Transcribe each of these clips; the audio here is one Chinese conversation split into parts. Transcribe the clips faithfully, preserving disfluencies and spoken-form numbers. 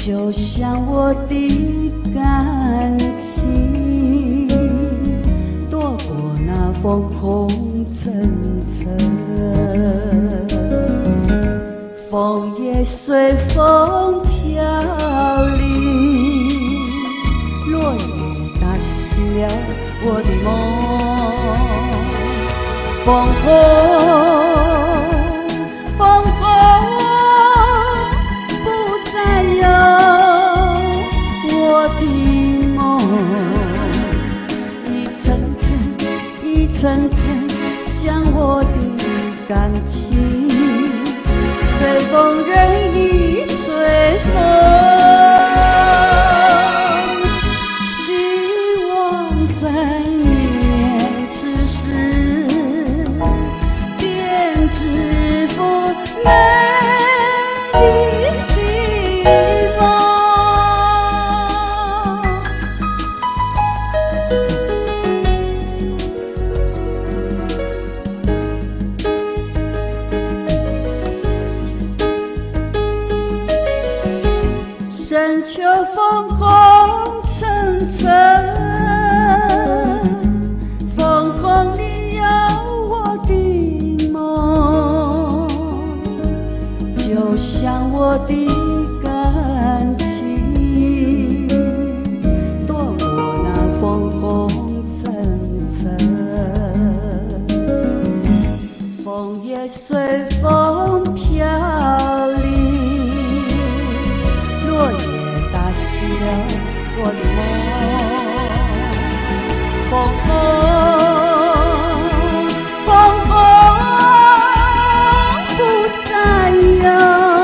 就像我的感情，躲过那风红层层，风也随风飘零，落叶打湿了我的梦。风红，风红，不再有我的梦，一层层，一层层，像我的感情，随风任意吹送。希望在念此时，编织幅美丽的梦。深秋风红层层，枫红里有我的梦，就像我的感情，躲过那枫红层层，风也随风飘零，落叶打湿了我的梦。风红，风红，不再有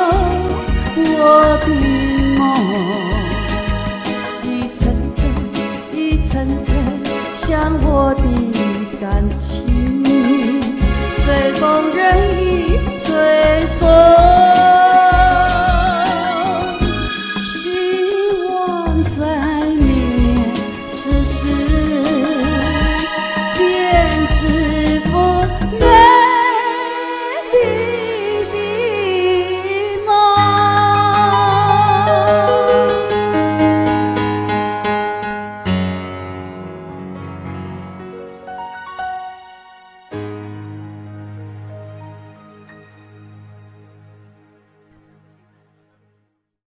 我的梦，一层层，一层层，像我的感情，随风任意吹送。